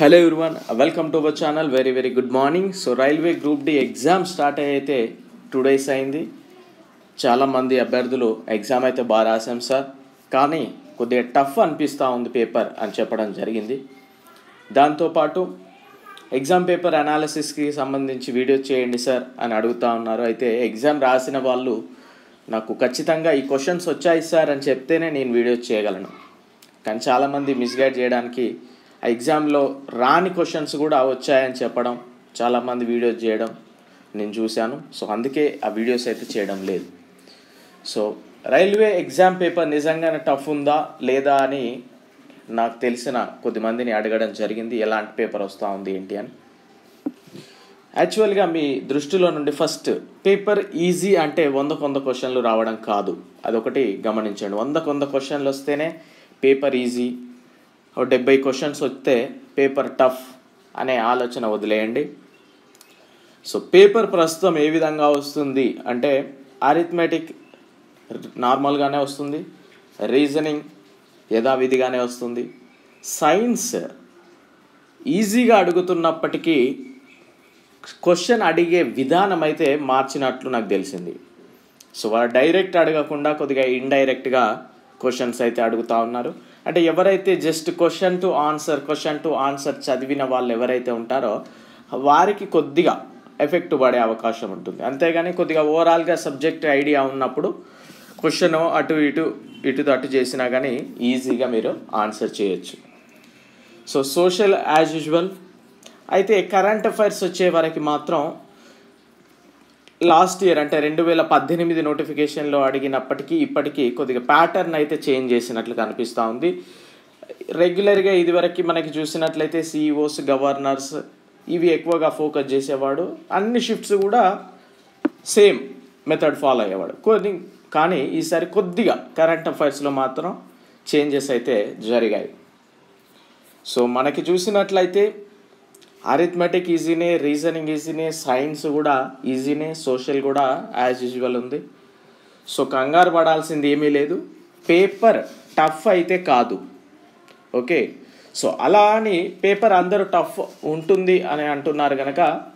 Hello everyone, welcome to our channel. Very good morning. So railway group D exam start అయితే 2 days అయింది. చాలామంది అభ్యర్థులు exam అయితే బాగా రాసాం సార్, కానీ కొద్దిగా టఫ్ అనిపిస్తూ ఉంది పేపర్ అని చెప్పడం జరిగింది. దాంతోపాటు ఎగ్జామ్ పేపర్ అనాలిసిస్కి సంబంధించి వీడియో చేయండి సార్ అని అడుగుతూ ఉన్నారు. అయితే ఎగ్జామ్ రాసిన వాళ్ళు నాకు ఖచ్చితంగా ఈ క్వశ్చన్స్ వచ్చాయి సార్ అని చెప్తేనే నేను వీడియో చేయగలను. కానీ చాలామంది మిస్గైడ్ చేయడానికి ఆ ఎగ్జామ్లో రాని క్వశ్చన్స్ కూడా వచ్చాయని చెప్పడం, చాలామంది వీడియోస్ చేయడం నేను చూశాను. సో అందుకే ఆ వీడియోస్ అయితే చేయడం లేదు. సో రైల్వే ఎగ్జామ్ పేపర్ నిజంగానే టఫ్ ఉందా లేదా అని నాకు తెలిసిన కొద్దిమందిని అడగడం జరిగింది, ఎలాంటి పేపర్ వస్తూ ఉంది ఏంటి అని. యాక్చువల్గా మీ దృష్టిలో నుండి ఫస్ట్ పేపర్ ఈజీ అంటే 100 క్వశ్చన్లు రావడం కాదు, అదొకటి గమనించండి. 100 క్వశ్చన్లు వస్తేనే పేపర్ ఈజీ, 70 క్వశ్చన్స్ వస్తే పేపర్ టఫ్ అనే ఆలోచన వదిలేయండి. సో పేపర్ ప్రస్తుతం ఏ విధంగా వస్తుంది అంటే అరిథమెటిక్ నార్మల్గానే వస్తుంది, రీజనింగ్ యథావిధిగానే వస్తుంది, సైన్స్ ఈజీగా అడుగుతున్నప్పటికీ క్వశ్చన్ అడిగే విధానం అయితే మార్చినట్లు నాకు తెలిసింది. సో వాళ్ళు డైరెక్ట్ అడగకుండా కొద్దిగా ఇండైరెక్ట్గా క్వశ్చన్స్ అయితే అడుగుతూ ఉన్నారు. అంటే ఎవరైతే జస్ట్ క్వశ్చన్ టు ఆన్సర్ చదివిన వాళ్ళు ఎవరైతే ఉంటారో వారికి కొద్దిగా ఎఫెక్ట్ పడే అవకాశం ఉంటుంది. అంతేగాని కొద్దిగా ఓవరాల్గా సబ్జెక్ట్ ఐడియా ఉన్నప్పుడు క్వశ్చన్ ఇటు అటు చేసినా కానీ ఈజీగా మీరు ఆన్సర్ చేయొచ్చు. So social as usual. అయితే కరెంట్ అఫైర్స్ వచ్చే వరకు మాత్రం లాస్ట్ ఇయర్ అంటే 2018 నోటిఫికేషన్లో అడిగినప్పటికీ ఇప్పటికీ కొద్దిగా ప్యాటర్న్ అయితే చేంజ్ చేసినట్లు కనిపిస్తూ ఉంది. రెగ్యులర్గా ఇదివరకు మనకి చూసినట్లయితే సిఇఓస్, గవర్నర్స్ ఇవి ఎక్కువగా ఫోకస్ చేసేవాడు. అన్ని షిఫ్ట్స్ కూడా సేమ్ మెథడ్ ఫాలో అయ్యేవాడు. కానీ ఈసారి కొద్దిగా కరెంట్ అఫైర్స్లో మాత్రం చేంజెస్ అయితే జరిగాయి. సో మనకి చూసినట్లయితే అరిథమెటిక్ ఈజీనే, రీజనింగ్ ఈజీనే, సైన్స్ కూడా ఈజీనే, సోషల్ కూడా యాజ్ యూజువల్ ఉంది. సో కంగారు పడాల్సింది ఏమీ లేదు, పేపర్ టఫ్ అయితే కాదు. ఓకే, సో అలా అని పేపర్ అందరూ టఫ్ ఉంటుంది అని అంటున్నారు కనుక,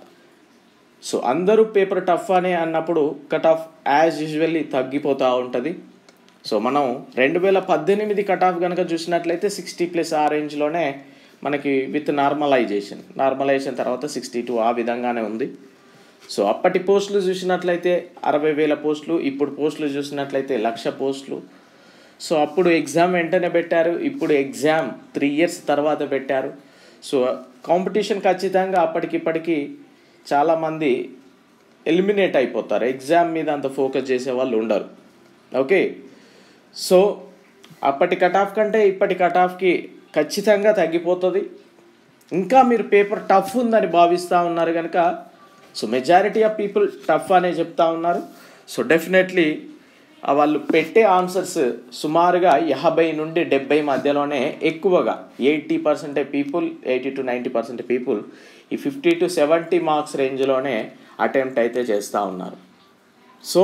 సో అందరూ పేపర్ టఫ్ అని అన్నప్పుడు కట్ ఆఫ్ యాజ్ యూజువల్లీ తగ్గిపోతూ ఉంటుంది. సో మనం 2018 కట్ ఆఫ్ కనుక చూసినట్లయితే 60+ ఆ రేంజ్లోనే మనకి విత్ నార్మలైజేషన్ తర్వాత 62 ఆ విధంగానే ఉంది. సో అప్పటి పోస్టులు చూసినట్లయితే 60,000 పోస్టులు, ఇప్పుడు పోస్టులు చూసినట్లయితే 1,00,000 పోస్టులు. సో అప్పుడు ఎగ్జామ్ వెంటనే పెట్టారు, ఇప్పుడు ఎగ్జామ్ 3 years తర్వాత పెట్టారు. సో కాంపిటీషన్ ఖచ్చితంగా అప్పటికిప్పటికీ చాలామంది ఎలిమినేట్ అయిపోతారు, ఎగ్జామ్ మీద అంత ఫోకస్ చేసే వాళ్ళు ఉండరు. ఓకే, సో అప్పటి కట్ ఆఫ్ కంటే ఇప్పటి కట్ ఆఫ్కి ఖచ్చితంగా తగ్గిపోతుంది. ఇంకా మీరు పేపర్ టఫ్ ఉందని భావిస్తూ ఉన్నారు కనుక, so majority of people tough అనే చెప్తా ఉన్నారు. సో డెఫినెట్లీ వాళ్ళు పెట్టే ఆన్సర్స్ సుమారుగా 50 నుండి 70 మధ్యలోనే ఎక్కువగా 80% పీపుల్, 80 to 90% పీపుల్ ఈ 50 to 70 మార్క్స్ రేంజ్లోనే అటెంప్ట్ అయితే చేస్తూ ఉన్నారు. సో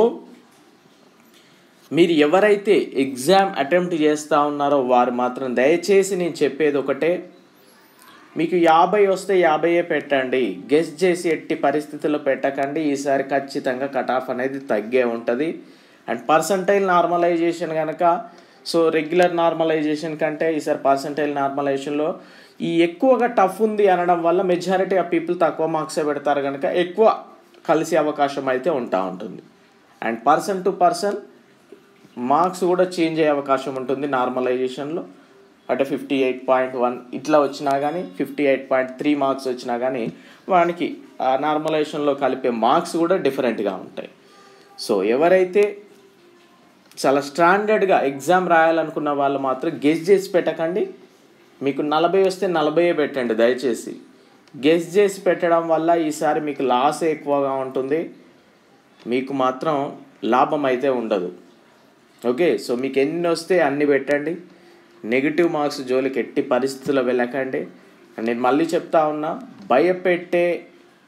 మీరు ఎవరైతే ఎగ్జామ్ అటెంప్ట్ చేస్తూ ఉన్నారో వారు మాత్రం దయచేసి నేను చెప్పేది ఒకటే, మీకు 50 వస్తే 50 పెట్టండి, గెస్ చేసి ఎట్టి పరిస్థితుల్లో పెట్టకండి. ఈసారి ఖచ్చితంగా కట్ ఆఫ్ అనేది తగ్గే ఉంటుంది. అండ్ పర్సంటైల్ నార్మలైజేషన్ కనుక, సో రెగ్యులర్ నార్మలైజేషన్ కంటే ఈసారి పర్సంటైల్ నార్మలైజేషన్లో ఈ ఎక్కువగా టఫ్ ఉంది అనడం వల్ల మెజారిటీ ఆఫ్ పీపుల్ తక్కువ మార్క్సే పెడతారు కనుక ఎక్కువ కలిసే అవకాశం అయితే ఉంటుంది. And person to person marks కూడా చేంజ్ అయ్యే అవకాశం ఉంటుంది నార్మలైజేషన్లో. అంటే 58.1 ఇట్లా వచ్చినా కానీ, 58.3 మార్క్స్ వచ్చినా కానీ వానికి ఆ నార్మలైజేషన్లో కలిపే మార్క్స్ కూడా డిఫరెంట్గా ఉంటాయి. సో ఎవరైతే చాలా స్టాండర్డ్గా ఎగ్జామ్ రాయాలనుకున్న వాళ్ళు మాత్రం గెస్ చేసి పెట్టకండి. మీకు 40 వస్తే 40 పెట్టండి దయచేసి. గెస్ చేసి పెట్టడం వల్ల ఈసారి మీకు లాస్ ఎక్కువగా ఉంటుంది, మీకు మాత్రం లాభం అయితే ఉండదు. ఓకే, సో మీకు ఎన్ని వస్తే అన్ని పెట్టండి, నెగిటివ్ మార్క్స్ జోలికి ఎట్టి పరిస్థితుల్లో వెళ్ళకండి. నేను మళ్ళీ చెప్తా ఉన్నా, భయపెట్టే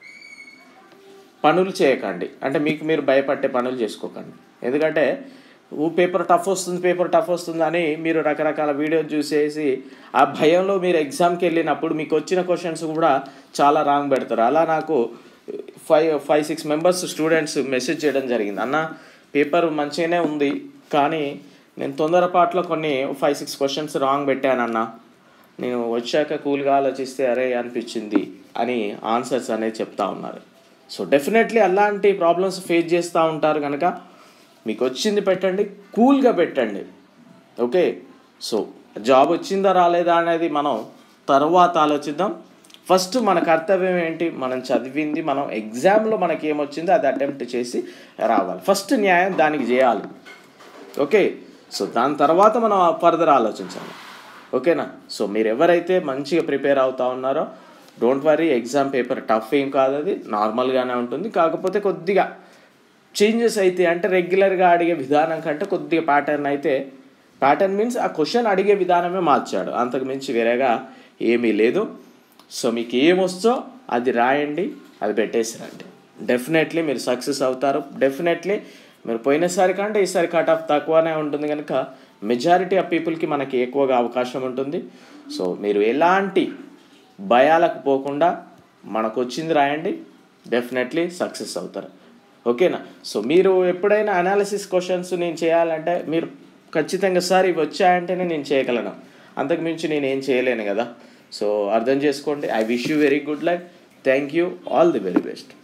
పనులు చేయకండి, అంటే మీకు మీరు భయపట్టే పనులు చేసుకోకండి. ఎందుకంటే పేపర్ టఫ్ వస్తుంది అని మీరు రకరకాల వీడియోస్ చూసేసి ఆ భయంలో మీరు ఎగ్జామ్కి వెళ్ళినప్పుడు మీకు వచ్చిన క్వశ్చన్స్ కూడా చాలా రాంగ్ పెడతారు. అలా నాకు 5-6 మెంబర్స్ స్టూడెంట్స్ మెసేజ్ చేయడం జరిగింది, అన్న పేపర్ మంచిగానే ఉంది కానీ నేను తొందరపాట్లో కొన్ని 5-6 క్వశ్చన్స్ రాంగ్ పెట్టానన్న, నేను వచ్చాక కూల్గా ఆలోచిస్తే అరే అనిపించింది అని ఆన్సర్స్ అనేది చెప్తా ఉన్నారు. సో డెఫినెట్లీ అలాంటి ప్రాబ్లమ్స్ ఫేస్ చేస్తూ ఉంటారు కనుక మీకు వచ్చింది పెట్టండి, కూల్గా పెట్టండి. ఓకే, సో జాబ్ వచ్చిందా రాలేదా అనేది మనం తర్వాత ఆలోచిద్దాం. ఫస్ట్ మన కర్తవ్యం ఏంటి, మనం చదివింది మనం ఎగ్జామ్లో మనకి ఏమొచ్చిందో అది అటెంప్ట్ చేసి రావాలి. ఫస్ట్ న్యాయం దానికి చేయాలి. ఓకే, సో దాని తర్వాత మనం ఫర్దర్ ఆలోచించాలి. ఓకేనా? సో మీరు ఎవరైతే మంచిగా ప్రిపేర్ అవుతా ఉన్నారో don't worry, exam paper tough ఏం కాదు, అది నార్మల్గానే ఉంటుంది. కాకపోతే కొద్దిగా చేంజెస్ అయితే అంటే రెగ్యులర్గా అడిగే విధానం కంటే కొద్దిగా ప్యాటర్న్ మీన్స్ ఆ క్వశ్చన్ అడిగే విధానమే మార్చాడు, అంతకు మించి వేరేగా ఏమీ లేదు. సో మీకు ఏమొస్తో అది రాయండి, అది పెట్టేసిరండి. డెఫినెట్లీ మీరు సక్సెస్ అవుతారు. డెఫినెట్లీ మీరు పోయినసారి కంటే ఈసారి కట్ ఆఫ్ తక్కువనే ఉంటుంది కనుక మెజారిటీ ఆఫ్ పీపుల్కి మనకి ఎక్కువగా అవకాశం ఉంటుంది. సో మీరు ఎలాంటి భయాలకు పోకుండా మనకు వచ్చింది రాయండి, డెఫినెట్లీ సక్సెస్ అవుతారు. ఓకేనా? సో మీరు ఎప్పుడైనా అనాలిసిస్ క్వశ్చన్స్ నేను చేయాలంటే మీరు ఖచ్చితంగా సార్ ఇవి వచ్చాయంటేనే నేను చేయగలను, అంతకుమించి నేను ఏం చేయలేను కదా. సో అర్థం చేసుకోండి. I wish you very good luck. Thank you. All the very best.